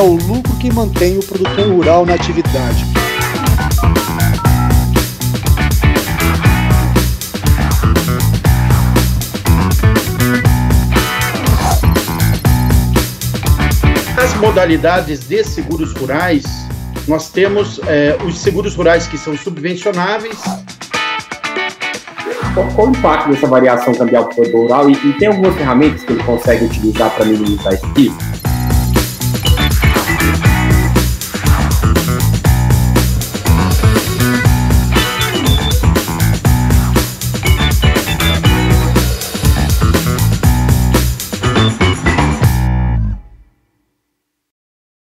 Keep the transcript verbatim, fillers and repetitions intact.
o lucro que mantém o produtor rural na atividade. As modalidades de seguros rurais, nós temos é, os seguros rurais que são subvencionáveis. Qual, qual o impacto dessa variação cambial para o produtor rural e, e tem algumas ferramentas que ele consegue utilizar para minimizar esse risco?